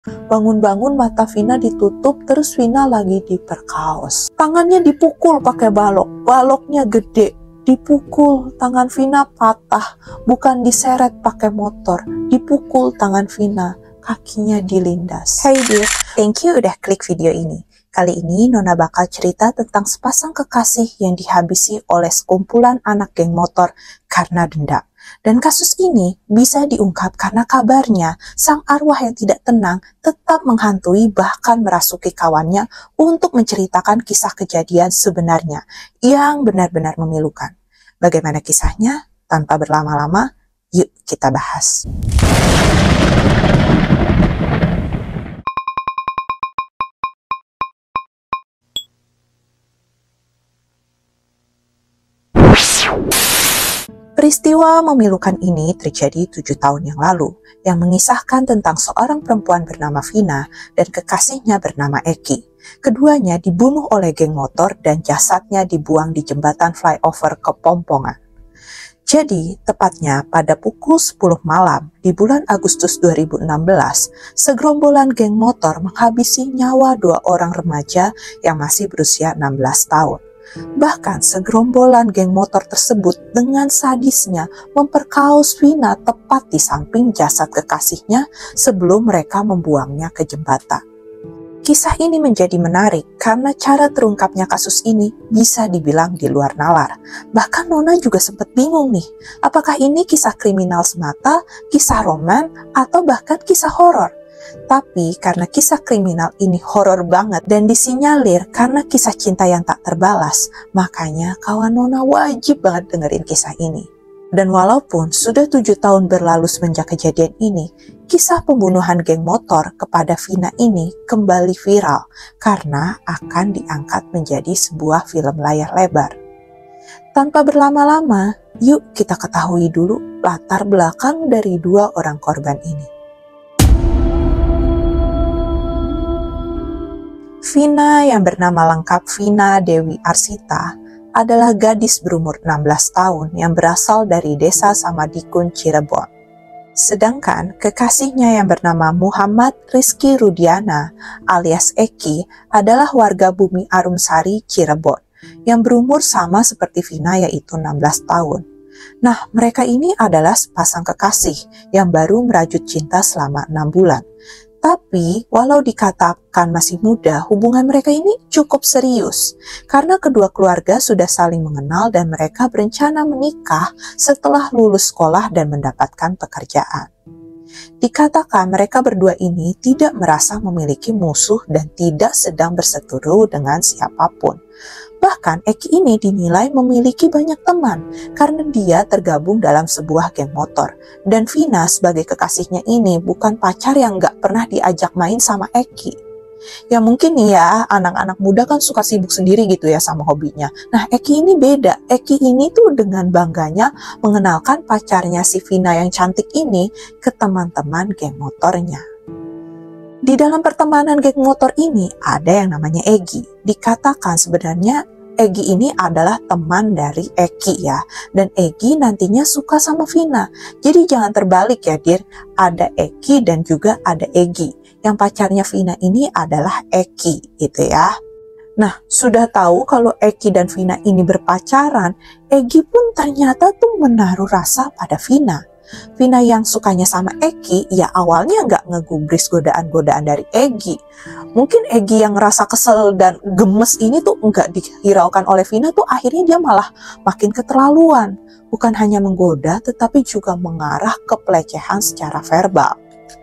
Bangun-bangun mata Vina ditutup, terus Vina lagi diperkaos. Tangannya dipukul pakai balok, baloknya gede. Dipukul, tangan Vina patah, bukan diseret pakai motor, dipukul tangan Vina, kakinya dilindas. Hey dear, thank you udah klik video ini. Kali ini Nona bakal cerita tentang sepasang kekasih yang dihabisi oleh sekumpulan anak geng motor karena dendam. Dan kasus ini bisa diungkap karena kabarnya sang arwah yang tidak tenang tetap menghantui bahkan merasuki kawannya untuk menceritakan kisah kejadian sebenarnya yang benar-benar memilukan. Bagaimana kisahnya? Tanpa berlama-lama, yuk kita bahas. Peristiwa memilukan ini terjadi 7 tahun yang lalu, yang mengisahkan tentang seorang perempuan bernama Vina dan kekasihnya bernama Eki. Keduanya dibunuh oleh geng motor dan jasadnya dibuang di jembatan flyover Kepompongan. Jadi, tepatnya pada pukul 10 malam di bulan Agustus 2016, segerombolan geng motor menghabisi nyawa 2 orang remaja yang masih berusia 16 tahun. Bahkan segerombolan geng motor tersebut dengan sadisnya memperkaos Vina tepat di samping jasad kekasihnya sebelum mereka membuangnya ke jembatan. Kisah ini menjadi menarik karena cara terungkapnya kasus ini bisa dibilang di luar nalar. Bahkan Nona juga sempat bingung nih, apakah ini kisah kriminal semata, kisah roman, atau bahkan kisah horor. Tapi karena kisah kriminal ini horor banget dan disinyalir karena kisah cinta yang tak terbalas, makanya kawan Nona wajib banget dengerin kisah ini. Dan walaupun sudah 7 tahun berlalu semenjak kejadian ini, kisah pembunuhan geng motor kepada Vina ini kembali viral karena akan diangkat menjadi sebuah film layar lebar. Tanpa berlama-lama, yuk kita ketahui dulu latar belakang dari 2 orang korban ini. Vina yang bernama lengkap Vina Dewi Arsita adalah gadis berumur 16 tahun yang berasal dari desa Samadikun, Cirebon. Sedangkan kekasihnya yang bernama Muhammad Rizky Rudiana alias Eki adalah warga Bumi Arumsari, Cirebon yang berumur sama seperti Vina yaitu 16 tahun. Nah, mereka ini adalah sepasang kekasih yang baru merajut cinta selama 6 bulan. Tapi, walau dikatakan masih muda, hubungan mereka ini cukup serius. Karena kedua keluarga sudah saling mengenal dan mereka berencana menikah setelah lulus sekolah dan mendapatkan pekerjaan. Dikatakan mereka berdua ini tidak merasa memiliki musuh dan tidak sedang berseteru dengan siapapun. Bahkan Eki ini dinilai memiliki banyak teman karena dia tergabung dalam sebuah geng motor. Dan Vina sebagai kekasihnya ini bukan pacar yang gak pernah diajak main sama Eki. Ya mungkin nih ya, anak-anak muda kan suka sibuk sendiri gitu ya sama hobinya. Nah Eki ini beda, Eki ini tuh dengan bangganya mengenalkan pacarnya si Vina yang cantik ini ke teman-teman geng motornya. Di dalam pertemanan geng motor ini ada yang namanya Egi. Dikatakan sebenarnya Egi ini adalah teman dari Eki ya. Dan Egi nantinya suka sama Vina. Jadi jangan terbalik ya dir. Ada Eki dan juga ada Egi. Yang pacarnya Vina ini adalah Eki gitu ya. Nah sudah tahu kalau Eki dan Vina ini berpacaran, Egi pun ternyata tuh menaruh rasa pada Vina. Vina yang sukanya sama Eki, ya awalnya nggak ngegubris godaan-godaan dari Egi. Mungkin Egi yang ngerasa kesel dan gemes ini tuh nggak dihiraukan oleh Vina tuh akhirnya dia malah makin keterlaluan. Bukan hanya menggoda, tetapi juga mengarah ke pelecehan secara verbal.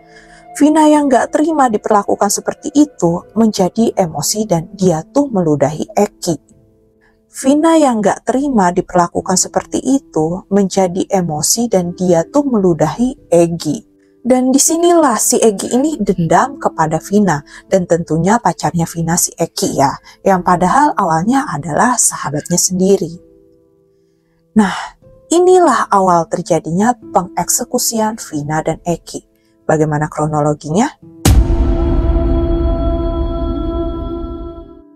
Vina yang nggak terima diperlakukan seperti itu menjadi emosi dan dia tuh meludahi Eki. Vina yang gak terima diperlakukan seperti itu menjadi emosi dan dia tuh meludahi Egi. Dan disinilah si Egi ini dendam kepada Vina dan tentunya pacarnya Vina si Eki ya, yang padahal awalnya adalah sahabatnya sendiri. Nah, inilah awal terjadinya pengeksekusian Vina dan Eki. Bagaimana kronologinya?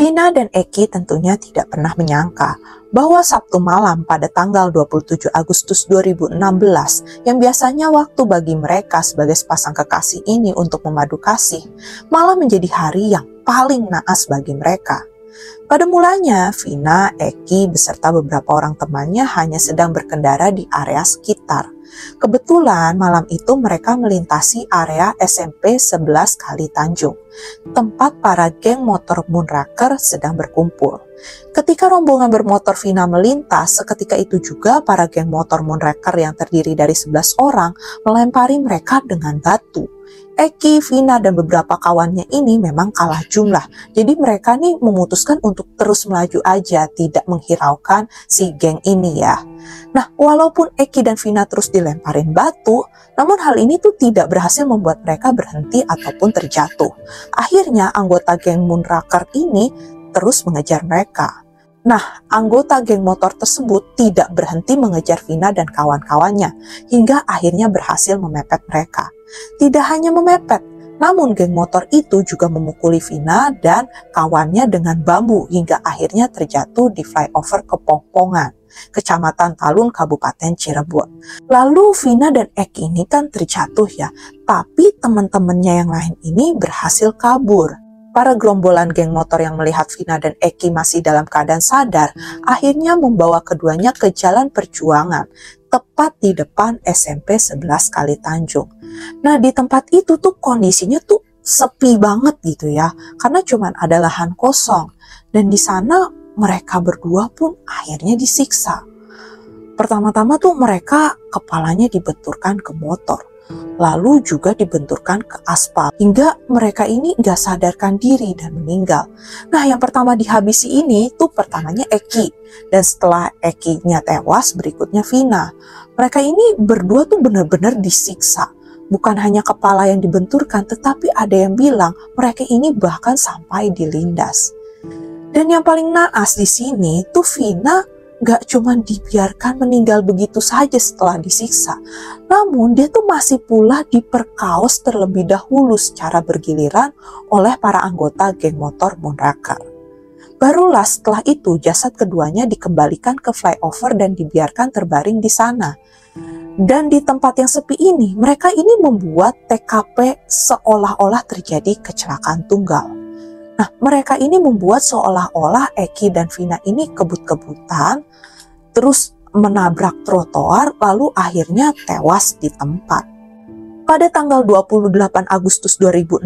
Vina dan Eki tentunya tidak pernah menyangka bahwa Sabtu malam pada tanggal 27 Agustus 2016 yang biasanya waktu bagi mereka sebagai sepasang kekasih ini untuk memadu kasih malah menjadi hari yang paling naas bagi mereka. Pada mulanya, Vina, Eki, beserta beberapa orang temannya hanya sedang berkendara di area sekitar. Kebetulan malam itu mereka melintasi area SMP 11 Kali Tanjung, tempat para geng motor Moonraker sedang berkumpul. Ketika rombongan bermotor Vina melintas, seketika itu juga para geng motor Moonraker yang terdiri dari 11 orang melempari mereka dengan batu. Eki, Vina, dan beberapa kawannya ini memang kalah jumlah. Jadi mereka nih memutuskan untuk terus melaju aja, tidak menghiraukan si geng ini ya. Nah, walaupun Eki dan Vina terus dilemparin batu, namun hal ini tuh tidak berhasil membuat mereka berhenti ataupun terjatuh. Akhirnya anggota geng Moonraker ini terus mengejar mereka. Nah, anggota geng motor tersebut tidak berhenti mengejar Vina dan kawan-kawannya, hingga akhirnya berhasil memepet mereka. Tidak hanya memepet, namun geng motor itu juga memukuli Vina dan kawannya dengan bambu hingga akhirnya terjatuh di flyover Kepongpongan, Kecamatan Talun, Kabupaten Cirebon. Lalu Vina dan Eki ini kan terjatuh ya, tapi teman-temannya yang lain ini berhasil kabur. Para gerombolan geng motor yang melihat Vina dan Eki masih dalam keadaan sadar, akhirnya membawa keduanya ke Jalan Perjuangan, tepat di depan SMP 11 Kali Tanjung. Nah, di tempat itu tuh kondisinya tuh sepi banget gitu ya, karena cuman ada lahan kosong. Dan di sana mereka berdua pun akhirnya disiksa. Pertama-tama tuh mereka kepalanya dibenturkan ke motor, lalu juga dibenturkan ke aspal, hingga mereka ini gak sadarkan diri dan meninggal. Nah, yang pertama dihabisi ini tuh pertamanya Eki, dan setelah Eki-nya tewas berikutnya Vina. Mereka ini berdua tuh benar-benar disiksa. Bukan hanya kepala yang dibenturkan, tetapi ada yang bilang mereka ini bahkan sampai dilindas. Dan yang paling naas di sini tuh Vina gak cuma dibiarkan meninggal begitu saja setelah disiksa, namun dia tuh masih pula diperkaos terlebih dahulu secara bergiliran oleh para anggota geng motor Moonraker. Barulah setelah itu jasad keduanya dikembalikan ke flyover dan dibiarkan terbaring di sana. Dan di tempat yang sepi ini, mereka ini membuat TKP seolah-olah terjadi kecelakaan tunggal. Nah, mereka ini membuat seolah-olah Eki dan Vina ini kebut-kebutan, terus menabrak trotoar, lalu akhirnya tewas di tempat. Pada tanggal 28 Agustus 2016,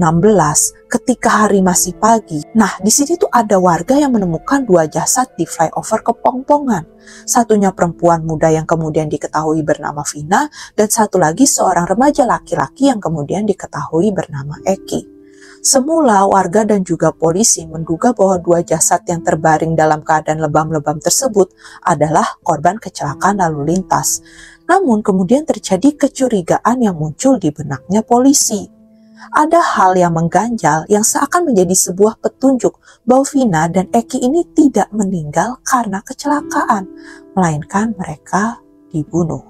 ketika hari masih pagi, nah di sini tuh ada warga yang menemukan dua jasad di flyover Kepongpongan. Satunya perempuan muda yang kemudian diketahui bernama Vina, dan satu lagi seorang remaja laki-laki yang kemudian diketahui bernama Eki. Semula warga dan juga polisi menduga bahwa dua jasad yang terbaring dalam keadaan lebam-lebam tersebut adalah korban kecelakaan lalu lintas. Namun kemudian terjadi kecurigaan yang muncul di benaknya polisi. Ada hal yang mengganjal yang seakan menjadi sebuah petunjuk bahwa Vina dan Eki ini tidak meninggal karena kecelakaan, melainkan mereka dibunuh.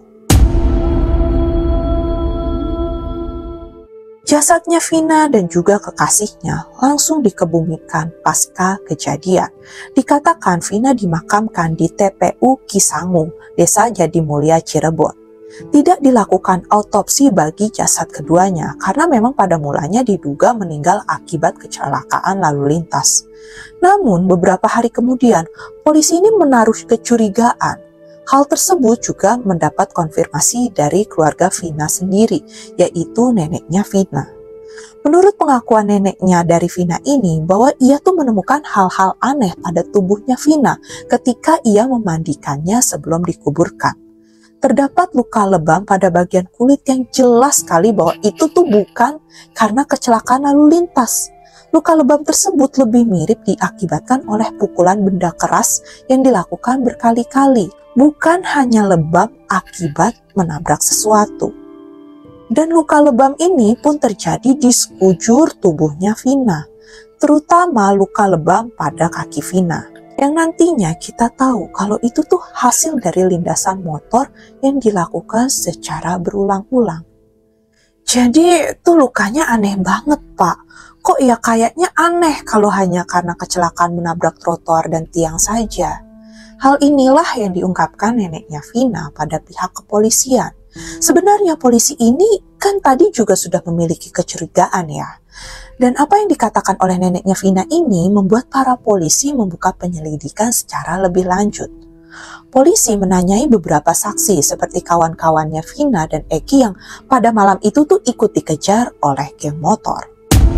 Jasadnya Vina dan juga kekasihnya langsung dikebumikan pasca kejadian. Dikatakan Vina dimakamkan di TPU Kisangu, Desa Jatimulia, Cirebon. Tidak dilakukan autopsi bagi jasad keduanya karena memang pada mulanya diduga meninggal akibat kecelakaan lalu lintas. Namun beberapa hari kemudian polisi ini menaruh kecurigaan. Hal tersebut juga mendapat konfirmasi dari keluarga Vina sendiri, yaitu neneknya Vina. Menurut pengakuan neneknya dari Vina ini, bahwa ia tuh menemukan hal-hal aneh pada tubuhnya Vina ketika ia memandikannya sebelum dikuburkan. Terdapat luka lebam pada bagian kulit yang jelas sekali bahwa itu tuh bukan karena kecelakaan lalu lintas. Luka lebam tersebut lebih mirip diakibatkan oleh pukulan benda keras yang dilakukan berkali-kali. Bukan hanya lebam akibat menabrak sesuatu. Dan luka lebam ini pun terjadi di sekujur tubuhnya Vina, terutama luka lebam pada kaki Vina, yang nantinya kita tahu kalau itu tuh hasil dari lindasan motor yang dilakukan secara berulang-ulang. Jadi tuh lukanya aneh banget, Pak. Kok ya kayaknya aneh kalau hanya karena kecelakaan menabrak trotoar dan tiang saja. Hal inilah yang diungkapkan neneknya Vina pada pihak kepolisian. Sebenarnya polisi ini kan tadi juga sudah memiliki kecurigaan ya. Dan apa yang dikatakan oleh neneknya Vina ini membuat para polisi membuka penyelidikan secara lebih lanjut. Polisi menanyai beberapa saksi seperti kawan-kawannya Vina dan Eki yang pada malam itu tuh ikut dikejar oleh geng motor.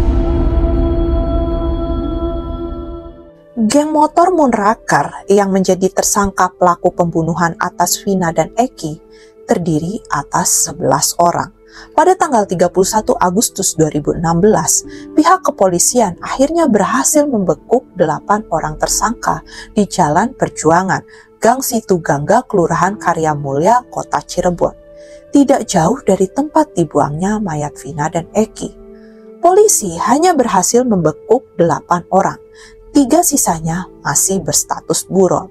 Geng motor Moonraker yang menjadi tersangka pelaku pembunuhan atas Vina dan Eki terdiri atas 11 orang. Pada tanggal 31 Agustus 2016, pihak kepolisian akhirnya berhasil membekuk 8 orang tersangka di Jalan Perjuangan, Gang Situgangga, Kelurahan Karya Mulya, Kota Cirebon. Tidak jauh dari tempat dibuangnya mayat Vina dan Eki. Polisi hanya berhasil membekuk 8 orang. 3 sisanya masih berstatus buron.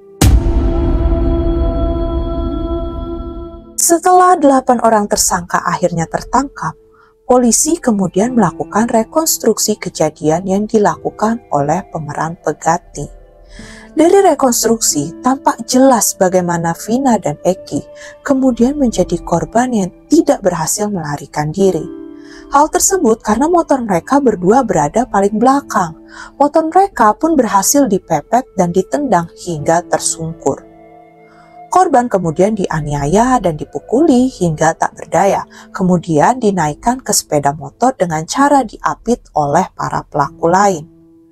Setelah 8 orang tersangka akhirnya tertangkap, polisi kemudian melakukan rekonstruksi kejadian yang dilakukan oleh pemeran pengganti. Dari rekonstruksi, tampak jelas bagaimana Vina dan Eki kemudian menjadi korban yang tidak berhasil melarikan diri. Hal tersebut karena motor mereka berdua berada paling belakang. Motor mereka pun berhasil dipepet dan ditendang hingga tersungkur. Korban kemudian dianiaya dan dipukuli hingga tak berdaya, kemudian dinaikkan ke sepeda motor dengan cara diapit oleh para pelaku lain.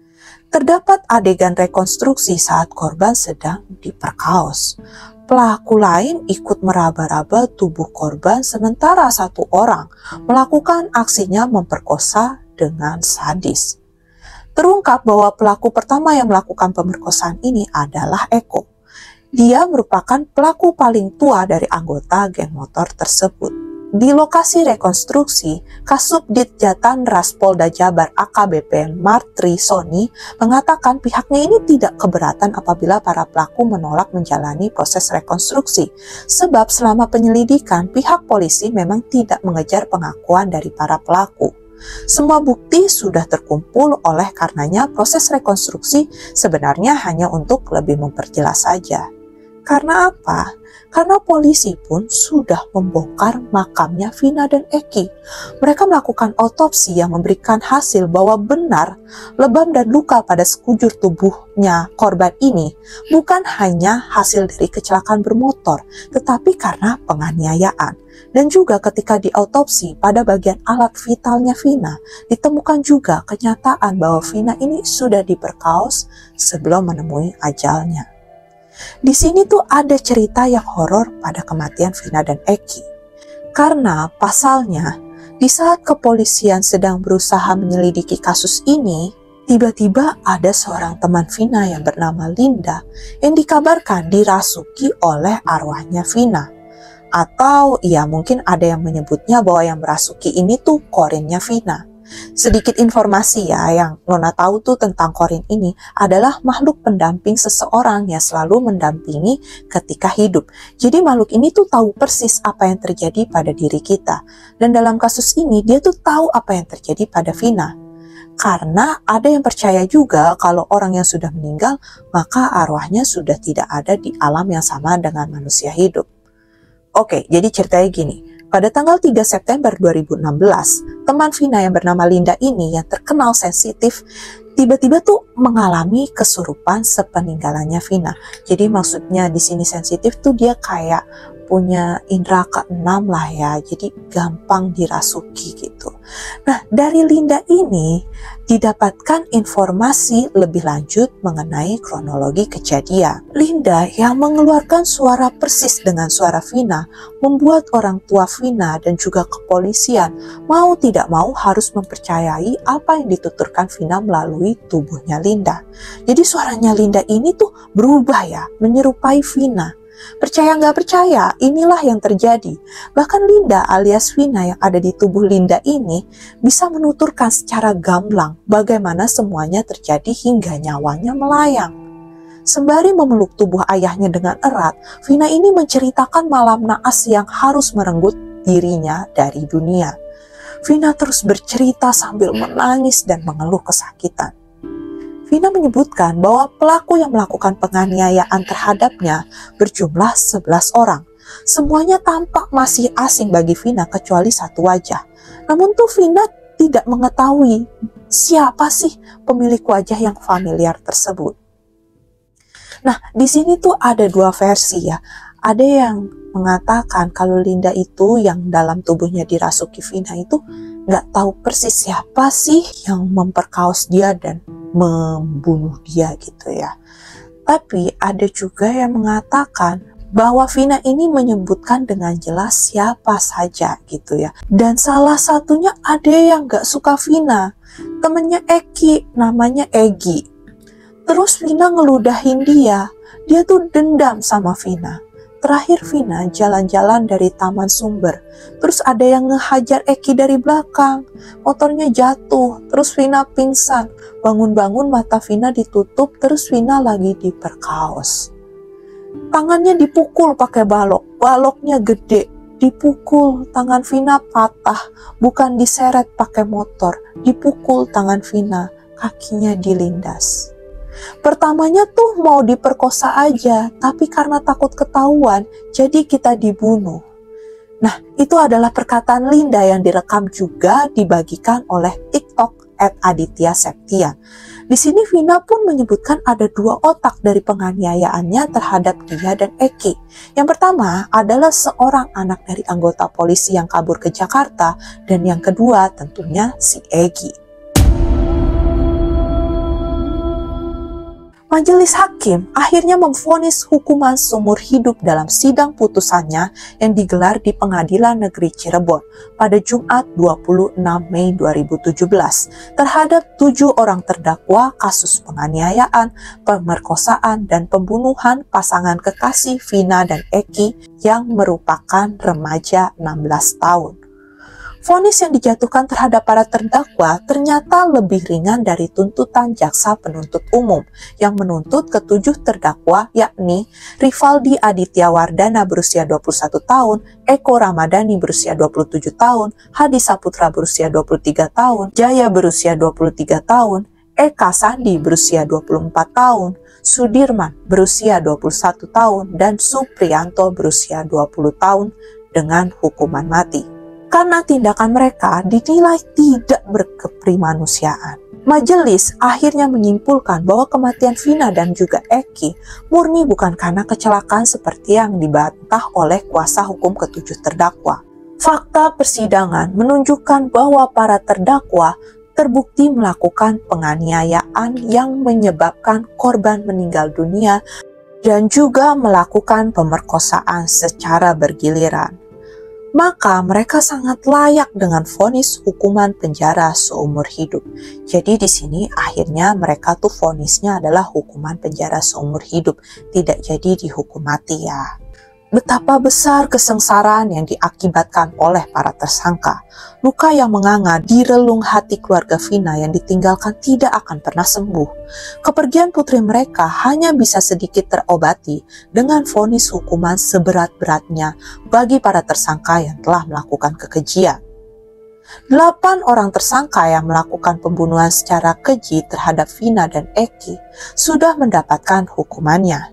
Terdapat adegan rekonstruksi saat korban sedang diperkaos. Pelaku lain ikut meraba-raba tubuh korban sementara 1 orang melakukan aksinya memperkosa dengan sadis. Terungkap bahwa pelaku pertama yang melakukan pemerkosaan ini adalah Eko. Dia merupakan pelaku paling tua dari anggota geng motor tersebut. Di lokasi rekonstruksi, Kasubdit Jatan Ras Polda Jabar AKBP Martri Soni mengatakan pihaknya ini tidak keberatan apabila para pelaku menolak menjalani proses rekonstruksi, sebab selama penyelidikan pihak polisi memang tidak mengejar pengakuan dari para pelaku. Semua bukti sudah terkumpul, oleh karenanya proses rekonstruksi sebenarnya hanya untuk lebih memperjelas saja. Karena apa? Karena polisi pun sudah membongkar makamnya Vina dan Eki. Mereka melakukan otopsi yang memberikan hasil bahwa benar lebam dan luka pada sekujur tubuhnya korban ini bukan hanya hasil dari kecelakaan bermotor, tetapi karena penganiayaan. Dan juga ketika diautopsi pada bagian alat vitalnya Vina, ditemukan juga kenyataan bahwa Vina ini sudah diperkaos sebelum menemui ajalnya. Di sini tuh ada cerita yang horor pada kematian Vina dan Eki. Karena pasalnya, di saat kepolisian sedang berusaha menyelidiki kasus ini, tiba-tiba ada seorang teman Vina yang bernama Linda yang dikabarkan dirasuki oleh arwahnya Vina. Atau ya mungkin ada yang menyebutnya bahwa yang merasuki ini tuh korinnya Vina. Sedikit informasi ya, yang Nona tahu tuh tentang korin ini adalah makhluk pendamping seseorang yang selalu mendampingi ketika hidup. Jadi makhluk ini tuh tahu persis apa yang terjadi pada diri kita. Dan dalam kasus ini dia tuh tahu apa yang terjadi pada Vina. Karena ada yang percaya juga kalau orang yang sudah meninggal maka arwahnya sudah tidak ada di alam yang sama dengan manusia hidup. Oke, jadi ceritanya gini. Pada tanggal 3 September 2016, teman Vina yang bernama Linda ini yang terkenal sensitif tiba-tiba tuh mengalami kesurupan sepeninggalannya Vina. Jadi maksudnya di sini sensitif tuh dia kayak punya indera keenam lah ya, jadi gampang dirasuki gitu. Nah, dari Linda ini didapatkan informasi lebih lanjut mengenai kronologi kejadian. Linda yang mengeluarkan suara persis dengan suara Vina membuat orang tua Vina dan juga kepolisian mau tidak mau harus mempercayai apa yang dituturkan Vina melalui tubuhnya Linda. Jadi suaranya Linda ini tuh berubah ya, menyerupai Vina. Percaya nggak percaya, inilah yang terjadi. Bahkan Linda alias Vina yang ada di tubuh Linda ini bisa menuturkan secara gamblang bagaimana semuanya terjadi hingga nyawanya melayang. Sembari memeluk tubuh ayahnya dengan erat, Vina ini menceritakan malam naas yang harus merenggut dirinya dari dunia. Vina terus bercerita sambil menangis dan mengeluh kesakitan. Vina menyebutkan bahwa pelaku yang melakukan penganiayaan terhadapnya berjumlah 11 orang. Semuanya tampak masih asing bagi Vina kecuali satu wajah. Namun tuh Vina tidak mengetahui siapa sih pemilik wajah yang familiar tersebut. Nah, di sini tuh ada dua versi ya. Ada yang mengatakan kalau Linda itu yang dalam tubuhnya dirasuki Vina itu nggak tahu persis siapa sih yang memperkaos dia dan membunuh dia gitu ya. Tapi ada juga yang mengatakan bahwa Vina ini menyebutkan dengan jelas siapa saja gitu ya. Dan salah satunya ada yang gak suka Vina, temennya Eki, namanya Egi. Terus Vina ngeludahin dia tuh dendam sama Vina. Terakhir Vina jalan-jalan dari Taman Sumber, terus ada yang ngehajar Eki dari belakang, motornya jatuh, terus Vina pingsan. Bangun-bangun mata Vina ditutup, terus Vina lagi diperkaos. Tangannya dipukul pakai balok, baloknya gede, dipukul, tangan Vina patah, bukan diseret pakai motor, dipukul tangan Vina, kakinya dilindas. Pertamanya tuh mau diperkosa aja, tapi karena takut ketahuan, jadi kita dibunuh. Nah, itu adalah perkataan Linda yang direkam juga dibagikan oleh TikTok @aditya_septian. Di sini Vina pun menyebutkan ada dua otak dari penganiayaannya terhadap dia dan Eki. Yang pertama adalah seorang anak dari anggota polisi yang kabur ke Jakarta, dan yang kedua tentunya si Egi. Majelis hakim akhirnya memvonis hukuman seumur hidup dalam sidang putusannya yang digelar di Pengadilan Negeri Cirebon pada Jumat 26 Mei 2017 terhadap 7 orang terdakwa kasus penganiayaan, pemerkosaan, dan pembunuhan pasangan kekasih Vina dan Eki yang merupakan remaja 16 tahun. Vonis yang dijatuhkan terhadap para terdakwa ternyata lebih ringan dari tuntutan jaksa penuntut umum yang menuntut ketujuh terdakwa, yakni Rivaldi Aditya Wardana berusia 21 tahun, Eko Ramadhani berusia 27 tahun, Hadi Saputra berusia 23 tahun, Jaya berusia 23 tahun, Eka Sandi berusia 24 tahun, Sudirman berusia 21 tahun, dan Supriyanto berusia 20 tahun dengan hukuman mati. Karena tindakan mereka dinilai tidak berkeprimanusiaan. Majelis akhirnya menyimpulkan bahwa kematian Vina dan juga Eki murni bukan karena kecelakaan seperti yang dibantah oleh kuasa hukum ketujuh terdakwa. Fakta persidangan menunjukkan bahwa para terdakwa terbukti melakukan penganiayaan yang menyebabkan korban meninggal dunia dan juga melakukan pemerkosaan secara bergiliran. Maka mereka sangat layak dengan vonis hukuman penjara seumur hidup. Jadi di sini akhirnya mereka tuh vonisnya adalah hukuman penjara seumur hidup, tidak jadi dihukum mati ya. Betapa besar kesengsaraan yang diakibatkan oleh para tersangka. Luka yang menganga di relung hati keluarga Vina yang ditinggalkan tidak akan pernah sembuh. Kepergian putri mereka hanya bisa sedikit terobati dengan vonis hukuman seberat-beratnya bagi para tersangka yang telah melakukan kekejian. 8 orang tersangka yang melakukan pembunuhan secara keji terhadap Vina dan Eki sudah mendapatkan hukumannya.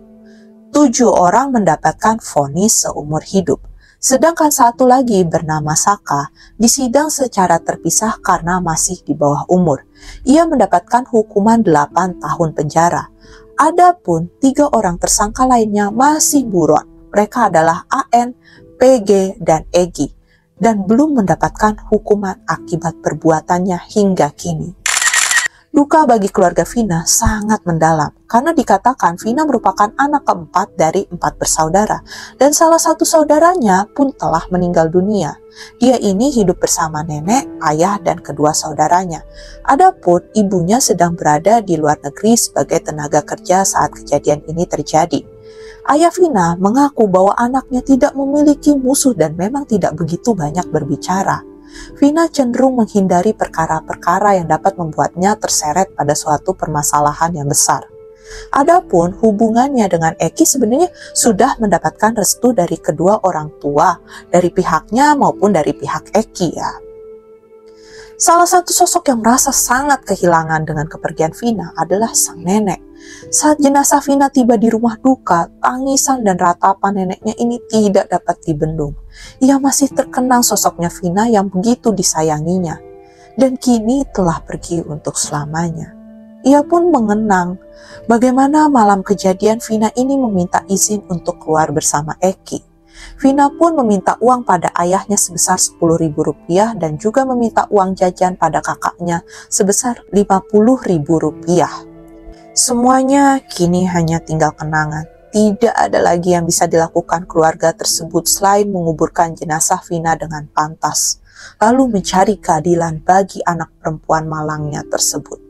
7 orang mendapatkan vonis seumur hidup, sedangkan satu lagi bernama Saka disidang secara terpisah karena masih di bawah umur. Ia mendapatkan hukuman 8 tahun penjara. Adapun 3 orang tersangka lainnya masih buron. Mereka adalah AN, PG, dan Egi, dan belum mendapatkan hukuman akibat perbuatannya hingga kini. Duka bagi keluarga Vina sangat mendalam karena dikatakan Vina merupakan anak keempat dari 4 bersaudara dan salah satu saudaranya pun telah meninggal dunia. Dia ini hidup bersama nenek, ayah, dan kedua saudaranya. Adapun ibunya sedang berada di luar negeri sebagai tenaga kerja saat kejadian ini terjadi. Ayah Vina mengaku bahwa anaknya tidak memiliki musuh dan memang tidak begitu banyak berbicara. Vina cenderung menghindari perkara-perkara yang dapat membuatnya terseret pada suatu permasalahan yang besar. Adapun hubungannya dengan Eki sebenarnya sudah mendapatkan restu dari kedua orang tua, dari pihaknya maupun dari pihak Eki ya. Salah satu sosok yang merasa sangat kehilangan dengan kepergian Vina adalah sang nenek. Saat jenazah Vina tiba di rumah duka, tangisan dan ratapan neneknya ini tidak dapat dibendung. Ia masih terkenang sosoknya Vina yang begitu disayanginya, dan kini telah pergi untuk selamanya. Ia pun mengenang bagaimana malam kejadian Vina ini meminta izin untuk keluar bersama Eki. Vina pun meminta uang pada ayahnya sebesar Rp10.000 dan juga meminta uang jajan pada kakaknya sebesar Rp50.000. Semuanya kini hanya tinggal kenangan. Tidak ada lagi yang bisa dilakukan keluarga tersebut selain menguburkan jenazah Vina dengan pantas, lalu mencari keadilan bagi anak perempuan malangnya tersebut.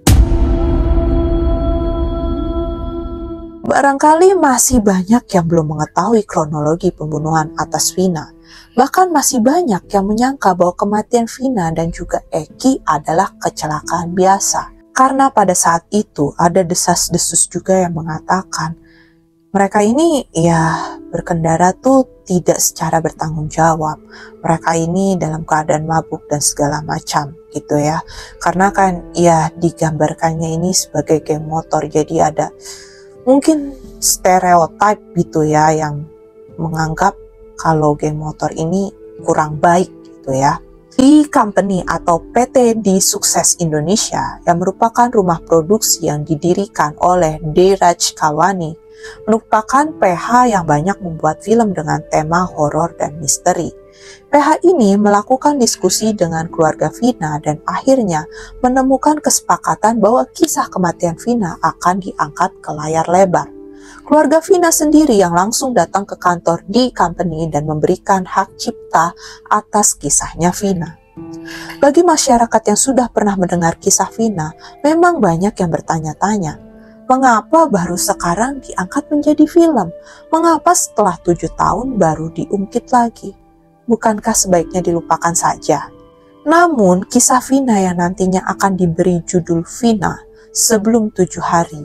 Barangkali masih banyak yang belum mengetahui kronologi pembunuhan atas Vina. Bahkan masih banyak yang menyangka bahwa kematian Vina dan juga Eki adalah kecelakaan biasa. Karena pada saat itu ada desas-desus juga yang mengatakan mereka ini ya berkendara tuh tidak secara bertanggung jawab. Mereka ini dalam keadaan mabuk dan segala macam gitu ya. Karena kan ya digambarkannya ini sebagai geng motor, jadi ada mungkin stereotip gitu ya yang menganggap kalau geng motor ini kurang baik gitu ya. Di company atau PT di Sukses Indonesia yang merupakan rumah produksi yang didirikan oleh Dheeraj Khalwani, merupakan PH yang banyak membuat film dengan tema horor dan misteri. PH ini melakukan diskusi dengan keluarga Vina dan akhirnya menemukan kesepakatan bahwa kisah kematian Vina akan diangkat ke layar lebar. Keluarga Vina sendiri yang langsung datang ke kantor di company dan memberikan hak cipta atas kisahnya Vina. Bagi masyarakat yang sudah pernah mendengar kisah Vina, memang banyak yang bertanya-tanya, mengapa baru sekarang diangkat menjadi film? Mengapa setelah 7 tahun baru diungkit lagi? Bukankah sebaiknya dilupakan saja? Namun, kisah Vina yang nantinya akan diberi judul Vina sebelum 7 hari,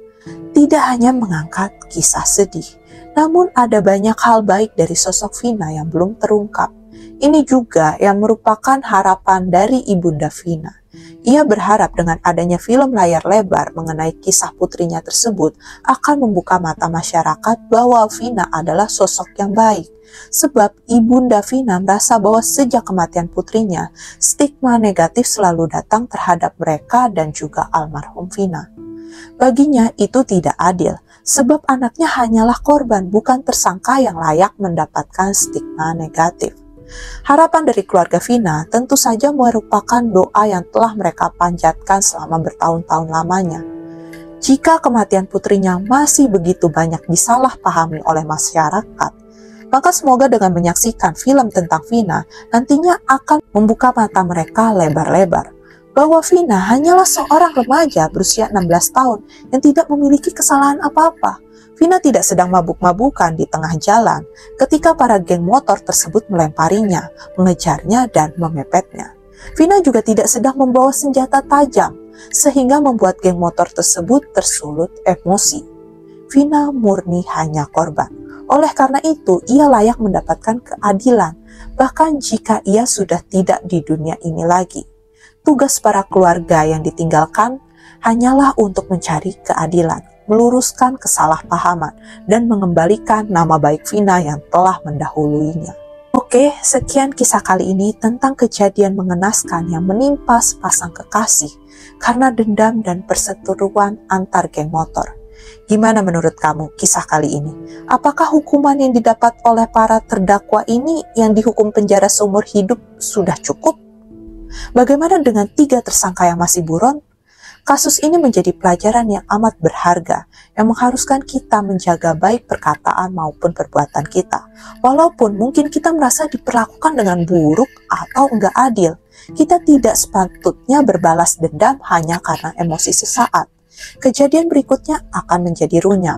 tidak hanya mengangkat kisah sedih, namun ada banyak hal baik dari sosok Vina yang belum terungkap. Ini juga yang merupakan harapan dari Ibunda Vina. Ia berharap dengan adanya film layar lebar mengenai kisah putrinya tersebut akan membuka mata masyarakat bahwa Vina adalah sosok yang baik. Sebab Ibunda Vina merasa bahwa sejak kematian putrinya, stigma negatif selalu datang terhadap mereka dan juga almarhum Vina. Baginya itu tidak adil, sebab anaknya hanyalah korban, bukan tersangka yang layak mendapatkan stigma negatif. Harapan dari keluarga Vina tentu saja merupakan doa yang telah mereka panjatkan selama bertahun-tahun lamanya. Jika kematian putrinya masih begitu banyak disalahpahami oleh masyarakat, maka semoga dengan menyaksikan film tentang Vina nantinya akan membuka mata mereka lebar-lebar bahwa Vina hanyalah seorang remaja berusia 16 tahun yang tidak memiliki kesalahan apa-apa. Vina tidak sedang mabuk-mabukan di tengah jalan ketika para geng motor tersebut melemparinya, mengejarnya, dan memepetnya. Vina juga tidak sedang membawa senjata tajam sehingga membuat geng motor tersebut tersulut emosi. Vina murni hanya korban. Oleh karena itu, ia layak mendapatkan keadilan, bahkan jika ia sudah tidak di dunia ini lagi. Tugas para keluarga yang ditinggalkan hanyalah untuk mencari keadilan, meluruskan kesalahpahaman, dan mengembalikan nama baik Vina yang telah mendahuluinya. Oke, sekian kisah kali ini tentang kejadian mengenaskan yang menimpa sepasang kekasih karena dendam dan perseteruan antar geng motor. Gimana menurut kamu kisah kali ini? Apakah hukuman yang didapat oleh para terdakwa ini yang dihukum penjara seumur hidup sudah cukup? Bagaimana dengan 3 tersangka yang masih buron? Kasus ini menjadi pelajaran yang amat berharga yang mengharuskan kita menjaga baik perkataan maupun perbuatan kita. Walaupun mungkin kita merasa diperlakukan dengan buruk atau enggak adil, kita tidak sepatutnya berbalas dendam hanya karena emosi sesaat. Kejadian berikutnya akan menjadi runyam.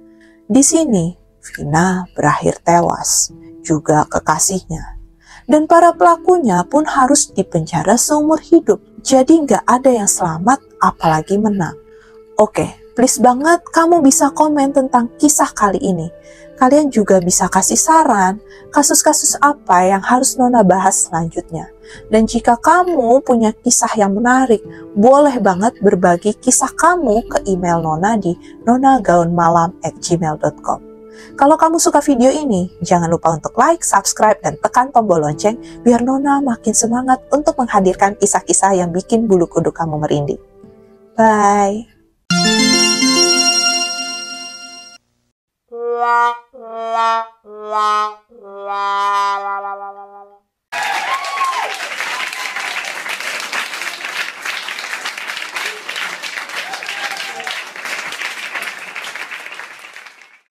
Di sini, Vina berakhir tewas, juga kekasihnya. Dan para pelakunya pun harus dipenjara seumur hidup. Jadi nggak ada yang selamat, apalagi menang. Oke, Please banget kamu bisa komen tentang kisah kali ini. Kalian juga bisa kasih saran, kasus-kasus apa yang harus Nona bahas selanjutnya. Dan jika kamu punya kisah yang menarik, boleh banget berbagi kisah kamu ke email Nona di nonagaunmalam@gmail.com. Kalau kamu suka video ini, jangan lupa untuk like, subscribe, dan tekan tombol lonceng biar Nona makin semangat untuk menghadirkan kisah-kisah yang bikin bulu kuduk kamu merinding. Bye! La la la